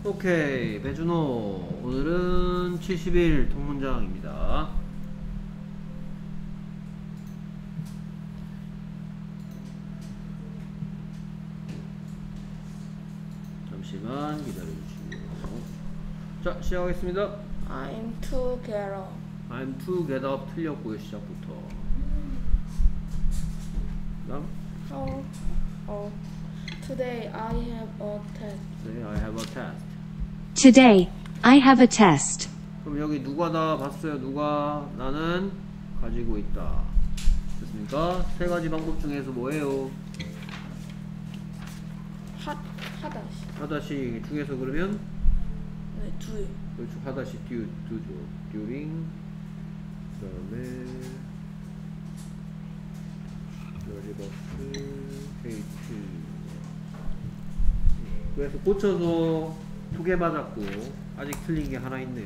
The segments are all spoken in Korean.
오케이, 배준호. 오늘은 70일 통문장입니다. 잠시만 기다려주시고요. 자, 시작하겠습니다. I'm to get up. I'm to get up 틀렸고요, 시작부터. 다음. Today I have a test. 네, I have a test. Today, I have a test. 그럼 여기 누가다 봤어요? 누가? 나는 가지고 있다. 됐습니까? 세 가지 방법 중에서 뭐예요? 하다시. 하다시 중에서 그러면? 네, 둘. 그렇죠. 하다시 두죠. during. 그 다음에 러리버스 페이트. 그래서 고쳐서 2개 받았고 아직 틀린 게 하나 있네요.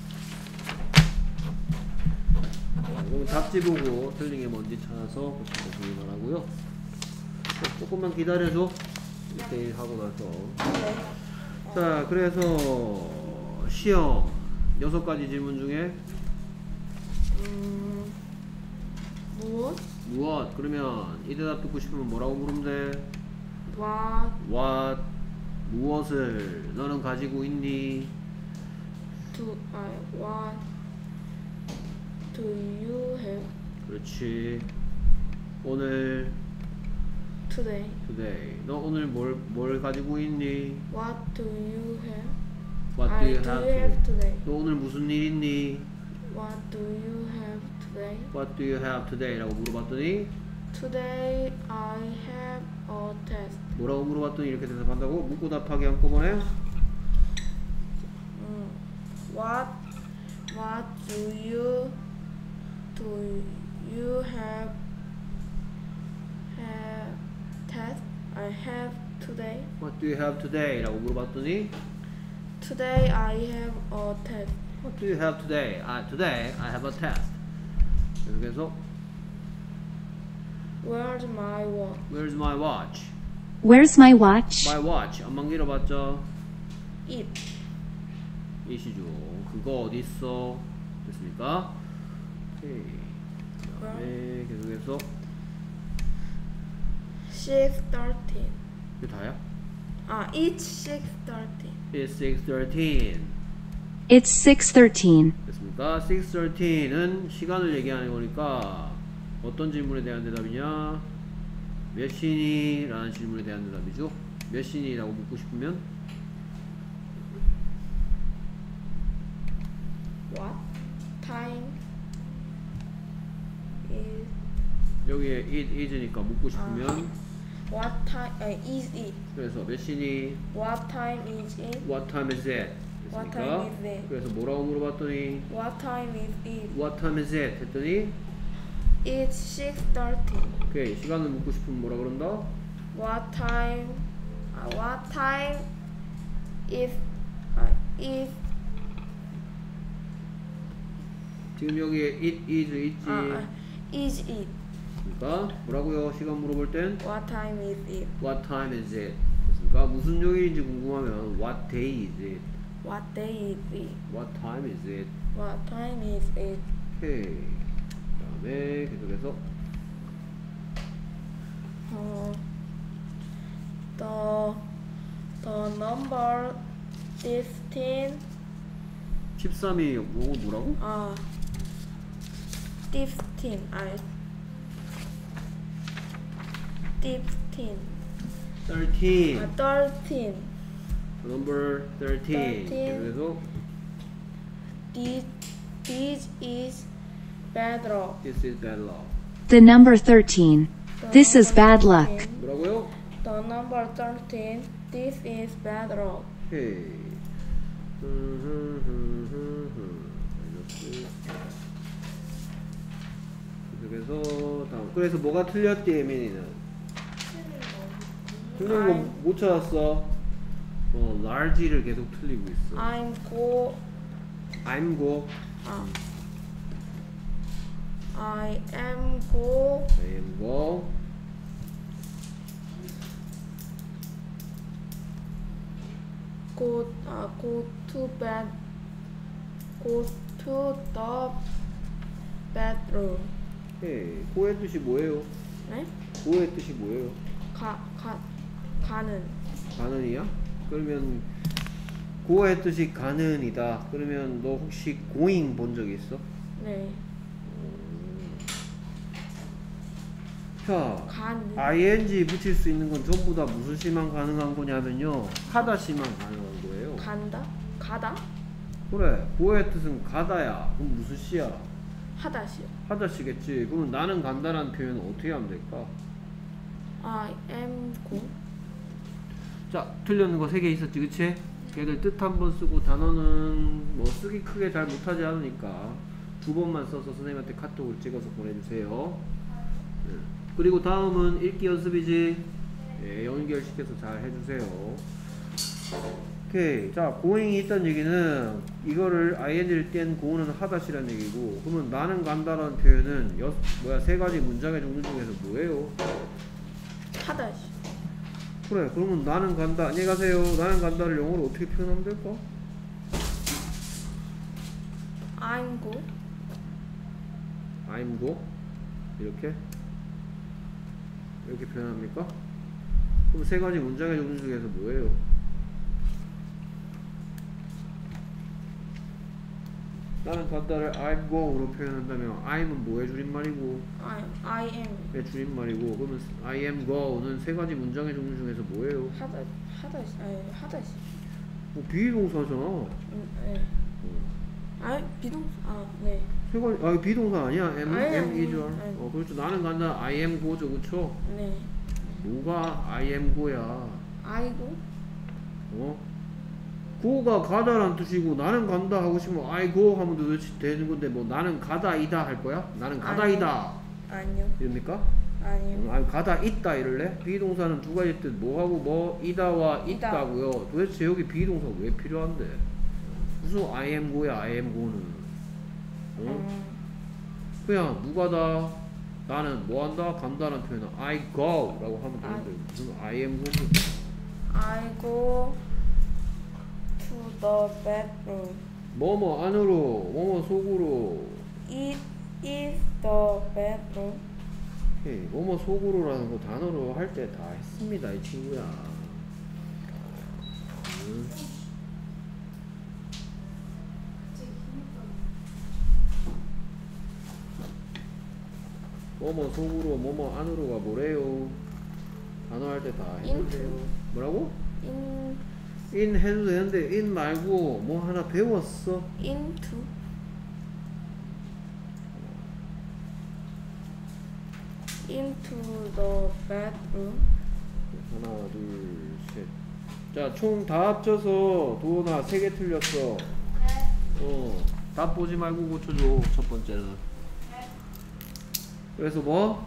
그럼 답지 보고 틀린 게 뭔지 찾아서 고쳐보시기 바라고요. 조금만 기다려줘. 1대1 하고 나서. 네. 자, 그래서 시험 6가지 질문 중에 무엇? 그러면 이 대답 듣고 싶으면 뭐라고 물으면 돼? What? 무엇을 너는 가지고 있니? What do you have 그렇지. 오늘 today? 너 오늘 뭘 가지고 있니? What do you have? What do you do have you have today? 너 오늘 무슨 일 있니? What do you have today? What do you have today? 라고 물어봤더니 Today I have a test. 뭐라고 물어봤더니 이렇게 대답한다고? 묻고 답하기 한꺼번에? What do you have test I have today? What do you have today? 라고 물어봤더니 Today I have a test. What do you have today? Today I have a test. 계속해서 Where's my watch? Where's my watch? Where's my watch? My watch. 안만 길어봤죠? It. 이시죠. 그거 어디 있어? 됐습니까? 오케이. 그 다음에 계속해서 6:13. 이게 다야? It's 6:13. It's 6:13. It's 6:13. 됐습니까? 6:13은 시간을 얘기하는 거니까 어떤 질문에 대한 대답이냐? 몇 시니? 라는 질문에 대한 대답이죠. 몇 시니? 라고 묻고 싶으면 What time is 여기에 it is니까 묻고 싶으면 What time is it? 그래서 몇 시니? What time is it? What time is it? What 됐습니까? time is it? 그래서 뭐라고 물어봤더니 What time is it? What time is it? 했더니 It's 6:13. 오케이. 시간을 묻고 싶으면 뭐라 그런다? What time is 지금 여기에 it is 있지. is it? 그러니까 뭐라고요? 시간 물어볼 땐 What time is it? What time is it? 됐습니까? 무슨 요일인지 궁금하면 What day is it? What day is it? What time is it? What time is it? 오케이. 그 다음에 계속해서 The number 15. 13이 뭐라고? 15. 15. 13. 13. Number 13. 13. 계속해서 This is bad luck. This is bad luck. The number 13. This is bad luck. 뭐라고요? The number 13. This is bad luck. 오케이. 계속해서 다음. 그래서 뭐가 틀렸디, 예민이는? 틀린 거 못 찾았어. large를 계속 틀리고 있어. I'm go. I'm go. I am go. I am go. go to bed. Go to the bedroom. 오케이. go의 뜻이 뭐예요? 네? go의 뜻이 뭐예요? 가는. 가는이야? 그러면 go의 뜻이 가는이다. 그러면 너 혹시 going 본 적 있어? 네. 자, 가는. ing 붙일 수 있는 건 전부 다 무슨 시만 가능한 거냐면요, 하다 시만 가능한 거예요. 간다? 가다? 그래, go의 뜻은 가다야. 그럼 무슨 시야? 하다시요. 하다 시겠지. 그러면 나는 간다라는 표현은 어떻게 하면 될까? I am go. 자, 틀렸는 거 3개 있었지, 그치? 걔들 뜻 한 번 쓰고 단어는 뭐 쓰기 크게 잘 못하지 않으니까 2번만 써서 선생님한테 카톡을 찍어서 보내주세요. 네. 그리고 다음은 읽기 연습이지. 예, 연결시켜서 잘 해주세요. 오케이. 자, going이 있다는 얘기는 이거를 ing를 뗀 go는 하다시라는 얘기고, 그러면 나는 간다라는 표현은 3가지 문장의 종류 중에서 뭐예요? 하다시. 그래, 그러면 나는 간다, 안녕히 가세요, 나는 간다를 영어로 어떻게 표현하면 될까? I'm go. I'm go? 이렇게 표현합니까? 그럼 3가지 문장의 종류 중에서 뭐예요? 나는 간다를 I'm go로 표현한다면 I'm은 뭐의 줄임말이고? I am. 의 줄임말이고, 그러면 I am go는 3가지 문장의 종류 중에서 뭐예요? 하다시. 뭐 비동사잖아. 네. 비동사. 네. 비동사 아니야? am 아니, is. 아니. 그렇죠. 나는 간다 I am go죠, 그쵸? 네. 뭐가 I am go야? I go. go가 가다란 뜻이고, 나는 간다 하고 싶으면 I go 하면 되는 건데, 뭐 나는 가다이다 할 거야? 나는 가다이다 아니요. 이럽니까? 아니요. 아니, 가다 있다 이럴래? 비동사는 2가지 뜻, 뭐하고 뭐, 이다와 이다. 있다고요. 도대체 여기 비동사 왜 필요한데? 무슨 I am go야, I am go는? 그냥 누가다, 나는 뭐한다, 간다는 표현은 I go 라고 하면 되는데, 무슨 I am go는? I go to the bedroom. 뭐뭐 안으로, 뭐뭐 속으로. It is the bedroom. 오케이. 뭐뭐 속으로라는 거 단어로 할 때 다 했습니다, 이 친구야. 뭐뭐 속으로, 뭐뭐 안으로가 뭐래요? 단어 할 때 다 했는데요. 뭐라고? in 해도 되는데 in 말고 뭐 하나 배웠어? Into. Into the bedroom. 하나, 둘, 셋. 자, 총 다 합쳐서 도나 3개 틀렸어. 답 보지 말고 고쳐줘, 첫 번째는. 그래서 뭐?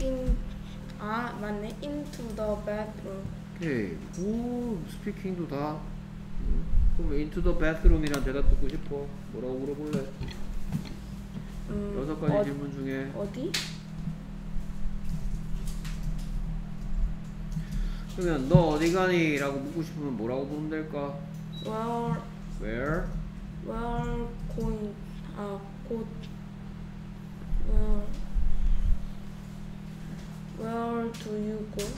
맞네. Into the bedroom. 오케이. 스피킹도 다. 그럼 into the bathroom이란 대답 듣고 싶어. 뭐라고 물어볼래? 6가지 질문 중에. 어디? 그러면 너 어디 가니? 라고 묻고 싶으면 뭐라고 부르면 될까? Where? Going. Where do you go?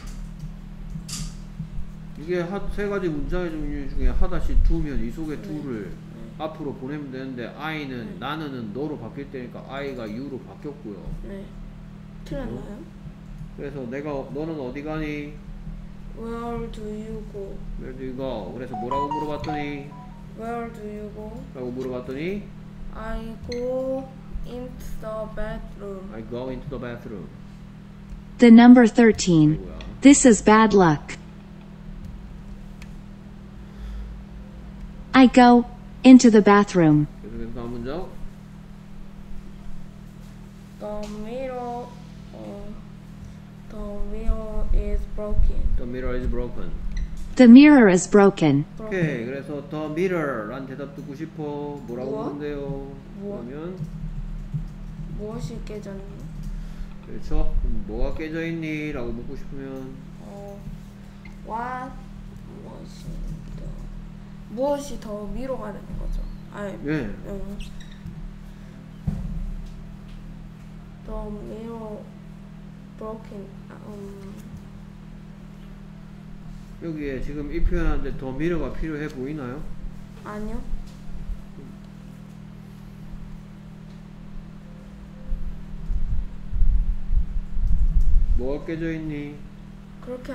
이게 3가지 문장의 종류 중에 하다시 do면 이 속에 do를 앞으로 보내면 되는데, I는 나는은 너로 바뀔 때니까 I가 you로 바뀌었고요. 네. 틀렸나요? 그래서 너는 어디 가니? Where do you go? Where do you go? 그래서 뭐라고 물어봤더니? Where do you go? 라고 물어봤더니? I go into the bedroom. I go into the bathroom. The number 13. This is bad luck. I go into the bathroom. 계속해서 다음 문장. The mirror is broken. The mirror is broken. The mirror is broken. 오케이. 그래서 the mirror 란 대답 듣고 싶어. 뭐라고 무엇? 부른대요? 무엇? 그러면 무엇이 깨졌니? 그렇죠. 그럼 뭐가 깨져 있니? 라고 묻고 싶으면 What was 무엇이 더 위로 가는 거죠? 아니, 네. The mirror broken. 여기에 지금 이 표현하는데 더 미러가 필요해 보이나요? 아니요. 뭐가 깨져 있니? 그렇게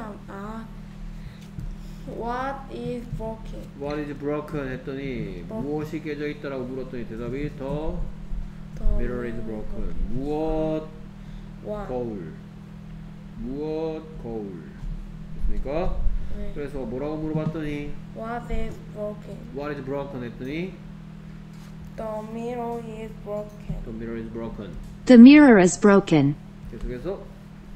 What is broken? What is broken 했더니 무엇이 깨져 있다라고 물었더니 대답이 the The mirror is broken. 무엇 What? 거울. 무엇 거울. 됐습니까? 네. 그래서 뭐라고 물어봤더니 What is broken? What is broken 했더니 The mirror is broken. the mirror is broken. The mirror is broken. 계속해서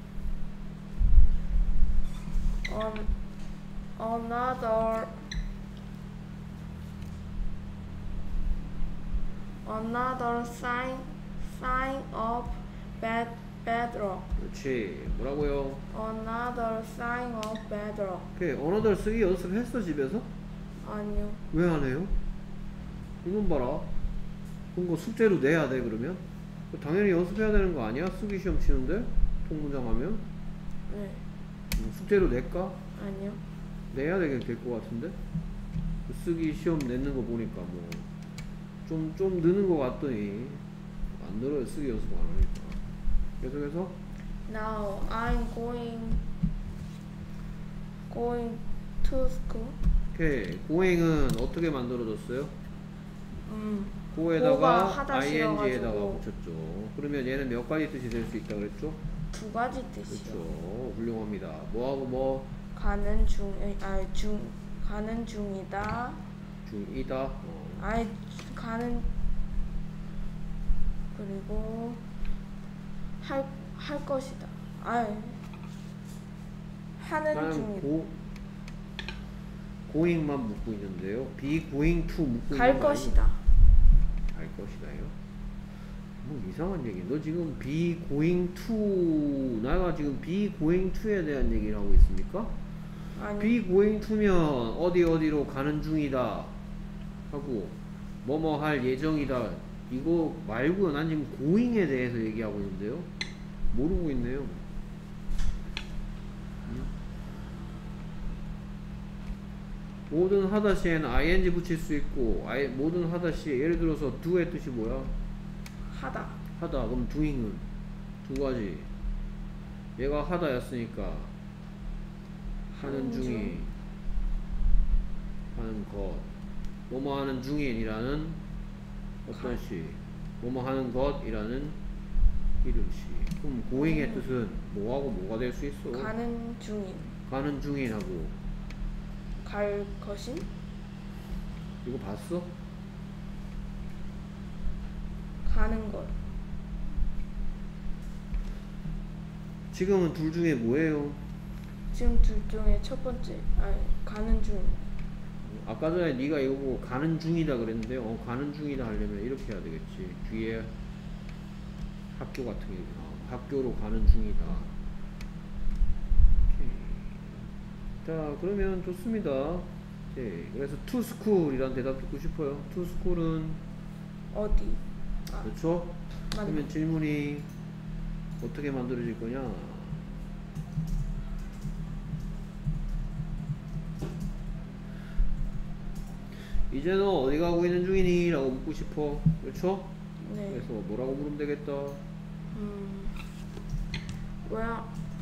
Another sign of bad luck. 그렇지. 뭐라고요? Another sign of bad luck. 오케이. 언어들 쓰기 연습했어 집에서? 아니요. 왜 안 해요? 이건 봐라. 그런 거 숙제로 내야 돼 그러면? 당연히 연습해야 되는 거 아니야? 쓰기 시험 치는데? 통문장 하면? 네. 숙제로 낼까? 아니요. 내야 되게 될 것 같은데? 쓰기 시험 내는 거 보니까 뭐 좀 느는 것 같더니 안 늘어요. 쓰기 연습 안 하니까. 계속해서 Now I'm going to school. 오케이. 고행은 어떻게 만들어졌어요? 고가 고에다가 하다 ing에다가 씌워가지고. 붙였죠. 그러면 얘는 몇 가지 뜻이 될 수 있다 그랬죠? 두 가지 뜻이요. 그렇죠. 훌륭합니다. 뭐하고 뭐? 가는 중이다. 중이다. 가는 그리고 할 것이다. 하는 나는 중이다. 고잉만 묻고 있는데요. be going to 묻고 있는 갈 거 것이다. 갈 것이다요? 뭐 이상한 얘기. 너 지금 be going to 내가 지금 be going to에 대한 얘기를 하고 있습니까? 아니. be going to면 어디로 가는 중이다 하고 뭐뭐 할 예정이다 이거 말고요. 난 지금 going에 대해서 얘기하고 있는데요. 모르고 있네요. 모든 하다시에는 ing 붙일 수 있고 모든 하다시에 예를 들어서 do의 뜻이 뭐야? 하다. 하다. 그럼 doing은 두 가지. 얘가 하다였으니까 하는 중이 하는 것 뭐뭐 하는 중인이라는 어떤 시 뭐뭐 하는 것이라는 이름시. 그럼 going의 뜻은 뭐하고 뭐가 될 수 있어? 가는 중인. 가는 중인하고 갈 것인. 이거 봤어? 가는 것. 지금은 둘 중에 뭐예요? 지금 둘 중에 첫 번째. 가는 중. 아까 전에 네가 이거 보고 가는 중이다 그랬는데 가는 중이다 하려면 이렇게 해야 되겠지. 뒤에 학교 같은 게 학교로 가는 중이다. 오케이. 자 그러면 좋습니다. 오케이. 그래서 to school이란 대답 듣고 싶어요. to school은 어디? 그렇죠? 그러면 질문이 어떻게 만들어질 거냐? 이제 너 어디 가고 있는 중이니? 라고 묻고 싶어. 그렇죠? 네. 그래서 뭐라고 물으면 되겠다? Where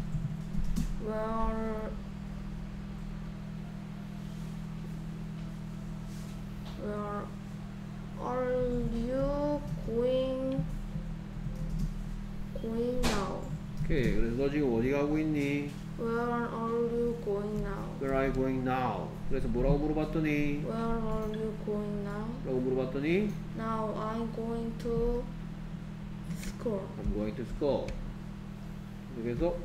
are you going now? 오케이. 그래서 너 지금 어디 가고 있니? Where are you going now? Where are you going now? 그래서 뭐라고 물어봤더니? Where are you going now? 라고 물어봤더니? Now I'm going to school. I'm going to school. 그래서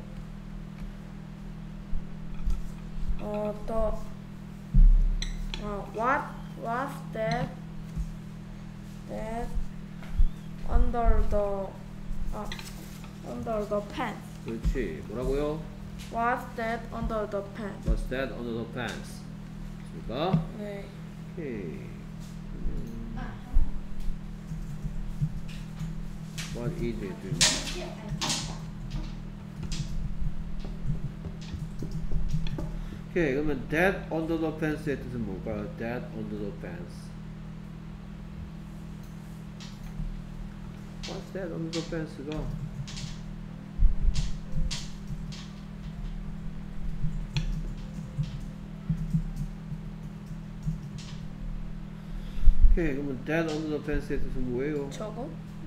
what's that under the pants? 그렇지. 뭐라고요? What's that under the pants? What's that under the pants? 됐습니까? 네. 오케이. What is it? 오케이, 그러면 that under the fence의 뜻은 뭘까요? That under the fence. What's that under the fence가? 오케이, 그러면 that under the fence의 뜻은 뭐예요? 저거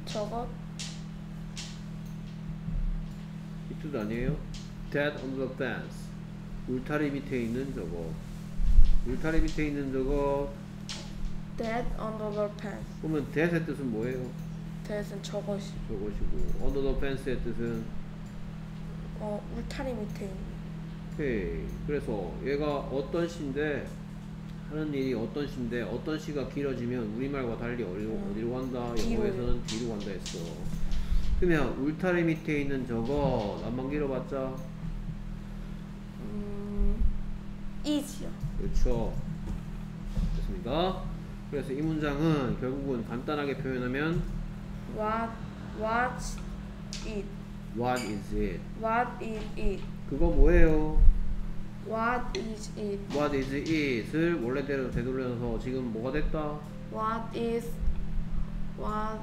이 뜻 아니에요? That under the fence. 울타리 밑에 있는 저거. 울타리 밑에 있는 저거. that under the fence. 그러면 that의 뜻은 뭐예요? that은 저것이 저것이고 under the fence의 뜻은 울타리 밑에 있는. 오케이. 그래서 얘가 어떤 시인데 하는 일이 어떤 시인데 어떤 시가 길어지면 우리말과 달리 어디로 간다? 뒤로. 영어에서는 뒤로 간다 했어. 그러면 울타리 밑에 있는 저거 남만 길어봤자 is요. 그렇죠. 됐습니까? 그래서 이 문장은 결국은 간단하게 표현하면 What it? What is it? What is it? 그거 뭐예요? What is it? What is it을 원래대로 되돌려서 지금 뭐가 됐다? What is what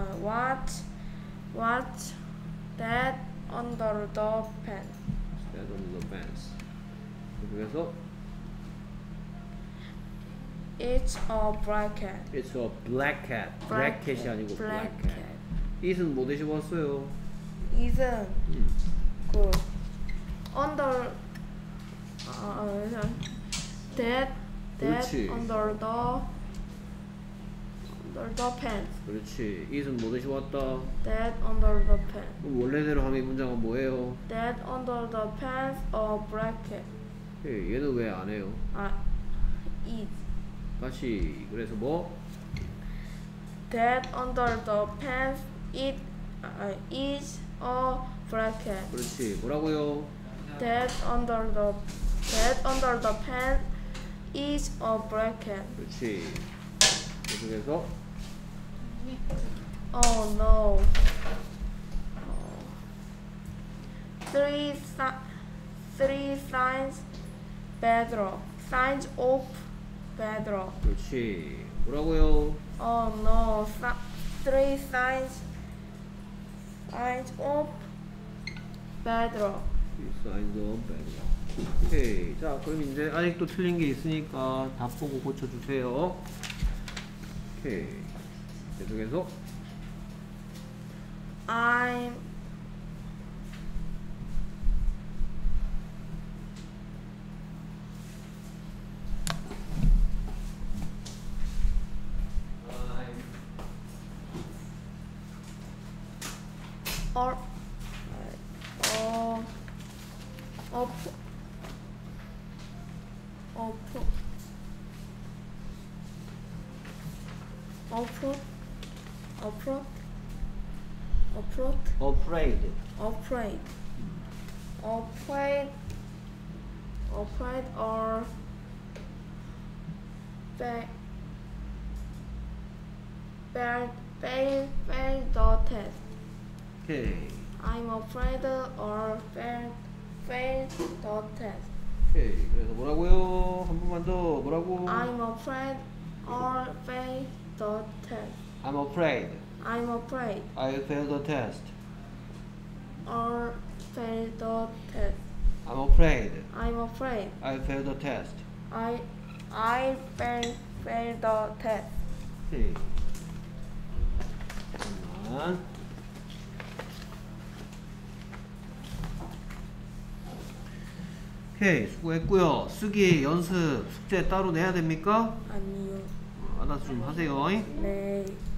that under the pants? That under the fence. 그래서 It's a black cat. It's a black cat. black cat이 아니고 black cat. it은 뭐 대신 왔어요? it은 그 under that 그렇지. under the pants. 그렇지. it은 뭐 대신 왔다? That under the pants. 그럼 원래대로 하면 이 문장은 뭐예요? That under the pants a black cat. 예, 얘는 왜 안 해요? It. 다시. 그래서 뭐? That under the pants it is a black cat. 그렇지. 뭐라고요? That under the pants is a black cat. 그렇지. 계속해서 Oh no. Three signs bad luck. Signs of bad luck. 그렇지. 뭐라고요? Oh no. Three signs of bad luck. signs of bad luck. 오케이. 자, 그럼 이제 아직도 틀린 게 있으니까 답 보고 고쳐주세요. 오케이. 계속해서 I'm afraid or fail the test. 오케이. I'm afraid or fail the test. 오케이. 그래서 뭐라고요? 한 번만 더. 뭐라고? I'm afraid or fail the test. I'm afraid. I'm afraid I failed the test. or fail the test. I'm afraid. I'm afraid I failed the test. I fail the test. 오케이. 잠깐만. 오케이. 수고했고요. 쓰기 연습 숙제 따로 내야 됩니까? 아니요. 알아서 좀 하세요. 네.